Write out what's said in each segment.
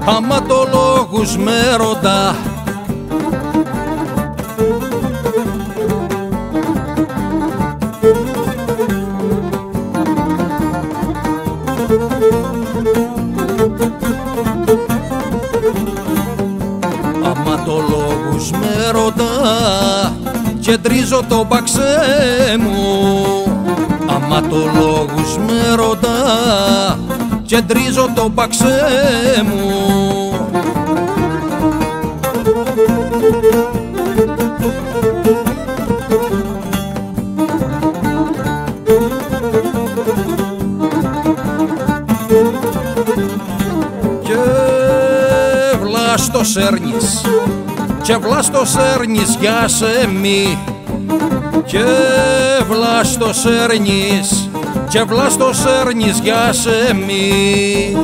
αματολόγους με ρωτά. Αματολόγους με ρωτά και τρίζω το παξέ μου. Αματολόγους με ρωτά και τρίζω το παξέ μου. Και βλάστο σέρνεις, και βλάστο σέρνεις για σε μη. Και βλάστο σέρνεις, και βλάστο σέρνεις για σε μη.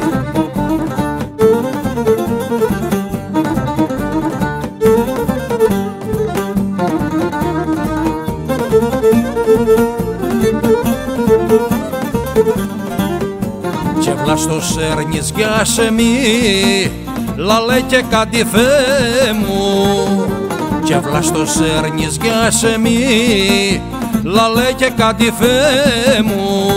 Και βλάστο σέρνεις για σε μη, λαλέ και κατηφέ μου. Και βλάστο σέρνεις για σε μη, λαλέ και κατηφέ μου.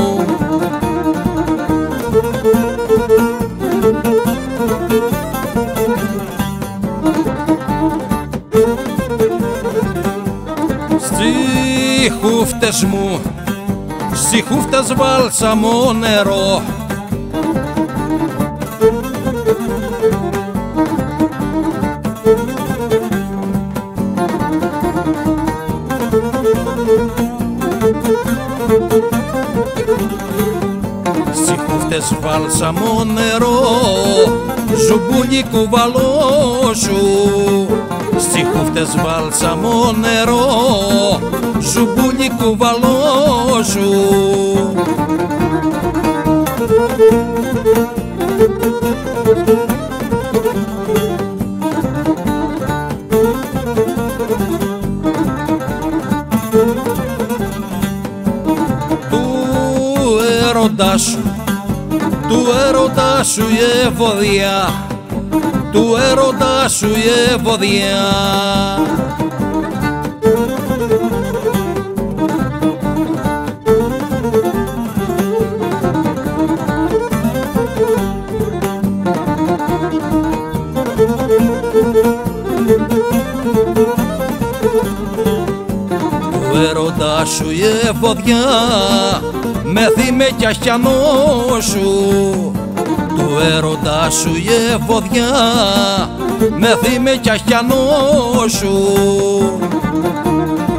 Στις χούφτες μου, στις χούφτες βάλσαμο νερό. Στις χούφτες βάλσαμο νερό, ζουμπούλι κουβαλώσου. Στις χούφτες βάλσαμο νερό, ζουμπούλι κουβαλώσου. Του έρωτά σου, του έρωτά σου η ευωδιά, του έρωτά σου η ευωδιά. Του έρωτά σου η ευωδιά, μεθύμε κι αχιανό σου. Του έρωτά σου η ευωδιά, μεθύμε κι αχιανό σου.